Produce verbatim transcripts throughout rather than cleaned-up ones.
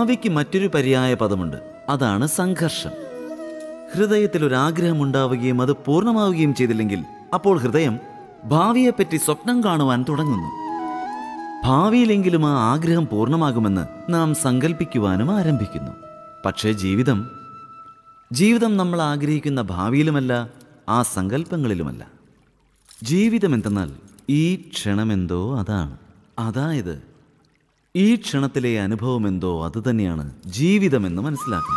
ഭാവിക്ക് മറ്റൊരു പര്യായ പദമുണ്ട്. അതാണ് സംഘർഷം. ഹൃദയത്തിൽ ഒരു ആഗ്രഹം ഉണ്ടാവുകയും അത് പൂർണ്ണമാവുകയും ചെയ്തില്ലെങ്കിൽ അപ്പോൾ ഹൃദയം ഭാവിയെപ്പറ്റി സ്വപ്നം കാണുവാൻ തുടങ്ങുന്നു. ഭാവിയിലെങ്കിലും ആ ആഗ്രഹം പൂർണ്ണമാകുമെന്ന് നാം സങ്കല്പിക്കുവാനും ആരംഭിക്കുന്നു. പക്ഷേ ജീവിതം ജീവിതം നമ്മൾ ആഗ്രഹിക്കുന്ന ഭാവിയിലുമല്ല, ആ സങ്കല്പങ്ങളിലുമല്ല. ജീവിതം എന്തെന്നാൽ ഈ ക്ഷണമെന്തോ അതാണ്. അതായത് ഈ ക്ഷണത്തിലെ അനുഭവമെന്തോ അതുതന്നെയാണ് ജീവിതമെന്ന് മനസ്സിലാക്കണം.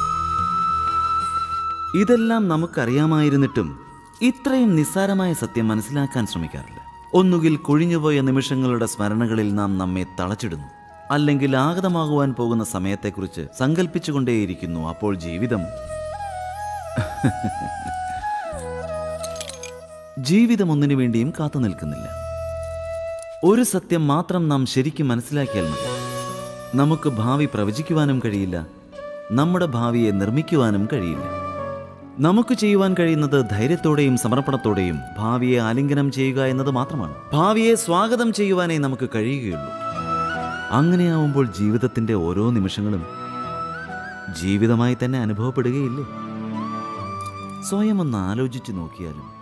ഇതെല്ലാം നമുക്കറിയാമായിരുന്നിട്ടും ഇത്രയും നിസ്സാരമായ സത്യം മനസ്സിലാക്കാൻ ശ്രമിക്കാറില്ല. ഒന്നുകിൽ കൊഴിഞ്ഞുപോയ നിമിഷങ്ങളുടെ സ്മരണകളിൽ നാം നമ്മെ തളച്ചിടുന്നു, അല്ലെങ്കിൽ ആഗതമാകുവാൻ പോകുന്ന സമയത്തെക്കുറിച്ച് സങ്കല്പിച്ചുകൊണ്ടേയിരിക്കുന്നു. അപ്പോൾ ജീവിതം ജീവിതം ഒന്നിനു വേണ്ടിയും കാത്തു നിൽക്കുന്നില്ല. ഒരു സത്യം മാത്രം നാം ശരിക്കും മനസ്സിലാക്കിയാൽ മതി. നമുക്ക് ഭാവി പ്രവചിക്കുവാനും കഴിയില്ല, നമ്മുടെ ഭാവിയെ നിർമ്മിക്കുവാനും കഴിയില്ല. നമുക്ക് ചെയ്യുവാൻ കഴിയുന്നത് ധൈര്യത്തോടെയും സമർപ്പണത്തോടെയും ഭാവിയെ ആലിംഗനം ചെയ്യുക എന്നത് മാത്രമാണ്. ഭാവിയെ സ്വാഗതം ചെയ്യുവാനേ നമുക്ക് കഴിയുകയുള്ളൂ. അങ്ങനെയാവുമ്പോൾ ജീവിതത്തിൻ്റെ ഓരോ നിമിഷങ്ങളും ജീവിതമായി തന്നെ അനുഭവപ്പെടുകയില്ലേ? സ്വയം ഒന്ന് ആലോചിച്ച് നോക്കിയാലും